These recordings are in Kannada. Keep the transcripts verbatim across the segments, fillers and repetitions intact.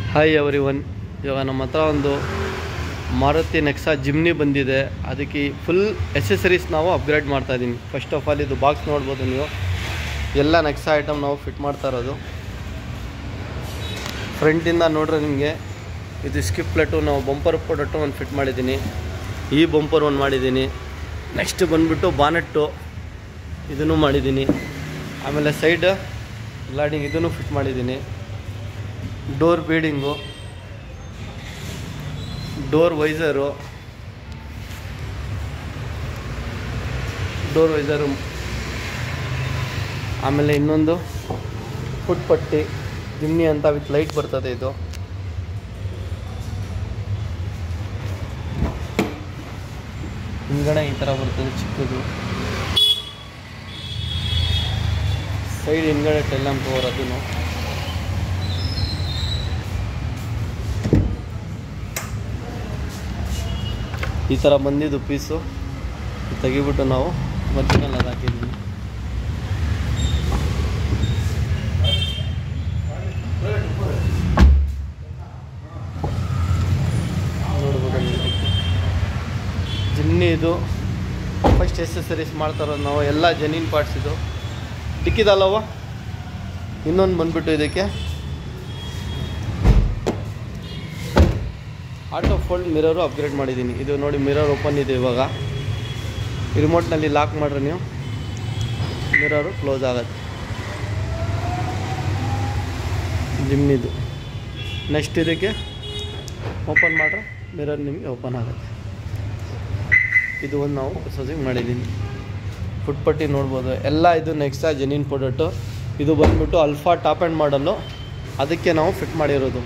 Hi every one. ಇವಾಗ ನಮ್ಮ ಹತ್ರ ಒಂದು ಮಾರುತಿ ನೆಕ್ಸಾ ಜಿಮ್ನಿ ಬಂದಿದೆ. ಅದಕ್ಕೆ ಫುಲ್ ಎಸೆಸರೀಸ್ ನಾವು ಅಪ್ಗ್ರೇಡ್ ಮಾಡ್ತಾಯಿದ್ದೀನಿ. ಫಸ್ಟ್ ಆಫ್ ಆಲ್ ಇದು ಬಾಕ್ಸ್ ನೋಡ್ಬೋದು ನೀವು, ಎಲ್ಲ ನೆಕ್ಸಾ ಐಟಮ್ ನಾವು ಫಿಟ್ ಮಾಡ್ತಾ ಇರೋದು. ಫ್ರಂಟಿಂದ ನೋಡ್ರೆ ನಿಮಗೆ ಇದು ಸ್ಕಿಪ್ ಪ್ಲೇಟು ನಾವು ಬಂಪರ್ ಪ್ರೊಡಕ್ಟು ಒಂದು ಫಿಟ್ ಮಾಡಿದ್ದೀನಿ. ಈ ಬಂಪರ್ ಒಂದು ಮಾಡಿದ್ದೀನಿ. ನೆಕ್ಸ್ಟ್ ಬಂದುಬಿಟ್ಟು ಬಾನೆಟ್ಟು ಇದನ್ನು ಮಾಡಿದ್ದೀನಿ. ಆಮೇಲೆ ಸೈಡ್ ಗ್ಲಾಡಿಂಗ್ ಇದನ್ನು ಫಿಟ್ ಮಾಡಿದ್ದೀನಿ. Door beading, door visor door visor ಆಮೇಲೆ ಇನ್ನೊಂದು ಫುಟ್ ಪಟ್ಟಿ ಜಿಮ್ನಿ ಅಂತ ವಿತ್ ಲೈಟ್ ಬರ್ತದೆ. ಇದು ಹಿಂಗಡೆ ಈ ಥರ ಬರ್ತದೆ ಚಿಕ್ಕದು. ಸೈಡ್ ಹಿಂಗಡೆ ಟೆಲ್ ಲ್ಯಾಂಪ್ ಕವರ್ ಅದನ್ನು. ಈ ಥರ ಬಂದಿದ್ದು ಪೀಸು ತೆಗಿಬಿಟ್ಟು ನಾವು ಮಧ್ಯದಲ್ಲಿ ಅದು ಹಾಕಿದ್ದೀವಿ. ನೋಡ್ಬೋದು ಜಿಮ್ನಿ ಇದು ಫಸ್ಟ್ ಎಸೆಸರೀಸ್ ಮಾಡ್ತಾರೋದು ನಾವು. ಎಲ್ಲ ಜೆನ್ಯೂನ್ ಪಾರ್ಟ್ಸ್ ಇದು. ಟಿಕ್ಕಿದಲ್ಲವ ಇನ್ನೊಂದು ಬಂದುಬಿಟ್ಟು ಇದಕ್ಕೆ ಆಟೋ ಫೋಲ್ಡ್ ಮಿರರು ಅಪ್ಗ್ರೇಡ್ ಮಾಡಿದ್ದೀನಿ. ಇದು ನೋಡಿ ಮಿರರ್ ಓಪನ್ ಇದೆ. ಇವಾಗ ರಿಮೋಟ್ನಲ್ಲಿ ಲಾಕ್ ಮಾಡ್ರೆ ನೀವು ಮಿರರು ಕ್ಲೋಸ್ ಆಗುತ್ತೆ. ಜಿಮ್ನಿದು ನೆಕ್ಸ್ಟ್ ಇದಕ್ಕೆ ಓಪನ್ ಮಾಡ್ರೆ ಮಿರರ್ ನಿಮಗೆ ಓಪನ್ ಆಗುತ್ತೆ. ಇದು ಒಂದು ನಾವು ಹೊಸದಾಗಿ ಮಾಡಿದ್ದೀನಿ. ಫುಟ್ಪಟ್ಟಿ ನೋಡ್ಬೋದು. ಎಲ್ಲ ಇದು ನೆಕ್ಸಾ ಜೆನ್ಯೂನ್ ಪ್ರಾಡಕ್ಟು. ಇದು ಬಂದುಬಿಟ್ಟು ಅಲ್ಫಾ ಟಾಪ್ ಆ್ಯಂಡ್ ಮಾಡಲು, ಅದಕ್ಕೆ ನಾವು ಫಿಟ್ ಮಾಡಿರೋದು.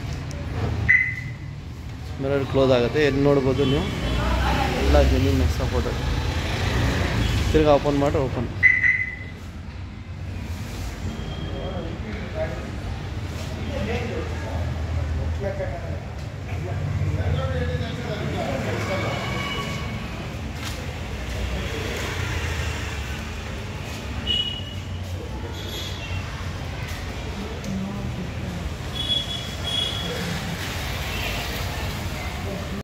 ಮಿರರ್ ಕ್ಲೋಸ್ ಆಗುತ್ತೆ. ಎಲ್ಲಿ ನೋಡ್ಬೋದು ನೀವು, ಎಲ್ಲ ಜೆನ್ಯೂನ್ ನೆಕ್ಸಾ ಪ್ರಾಡಕ್ಟ್. ತಿರ್ಗಿ ಓಪನ್ ಮಾಡಿ ಓಪನ್.